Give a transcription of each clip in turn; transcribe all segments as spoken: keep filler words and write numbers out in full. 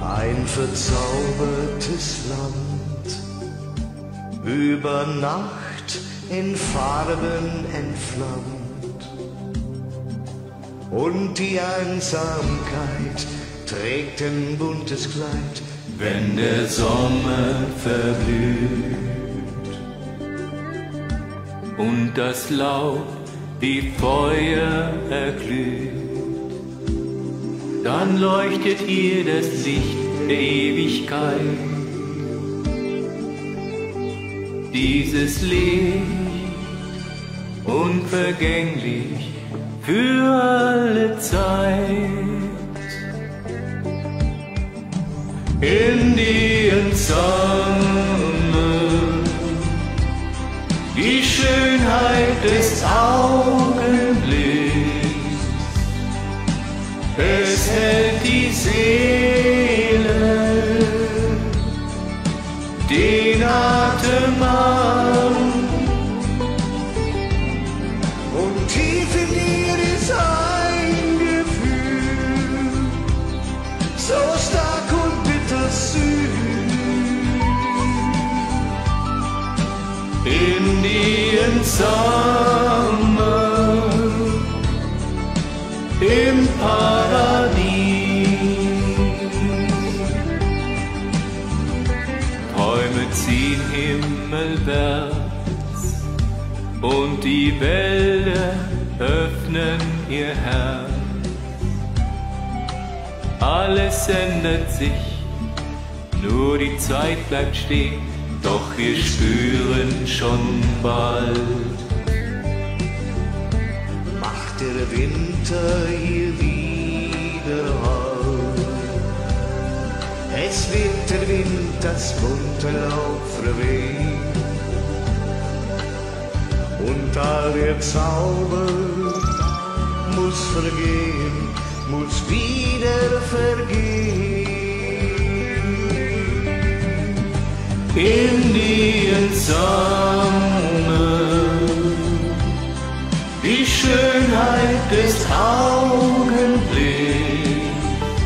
Ein verzaubertes Land, über Nacht in Farben entflammt. Und die Einsamkeit trägt ein buntes Kleid, wenn der Sommer verblüht. Und das Laub wie Feuer erglüht. Dann leuchtet ihr das Licht der Ewigkeit. Dieses Licht, unvergänglich für alle Zeit. Indian Summer, die Schönheit des Augenblicks. Es hält die Seele, den Atem an. Und tief in dir ist ein Gefühl, so stark und bittersüß. Indian Summer, im Paradies. Träume ziehen himmelwärts und die Wälder öffnen ihr Herz. Alles ändert sich, nur die Zeit bleibt stehen, doch wir spüren schon bald. Macht der Winter hier wieder Halt. Es wird der Wind das bunte Laub verwehen. Und all der Zauber muss vergehen, muss wieder vergehen. Indian Summer, die Schönheit des Augenblicks.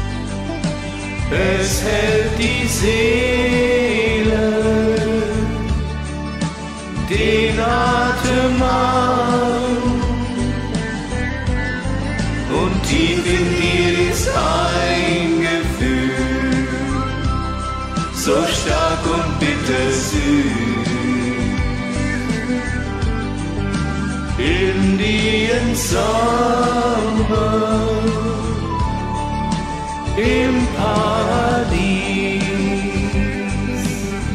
Es hält die Seele, den Atem an. Und tief in dir ist ein Gefühl, so stark und bittersüß. Indian Summer, im Paradies.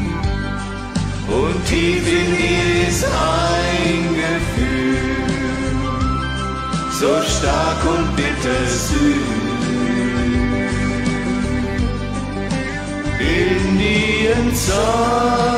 Und tief in dir ist ein Gefühl, so stark und bittersüß. Indian Summer,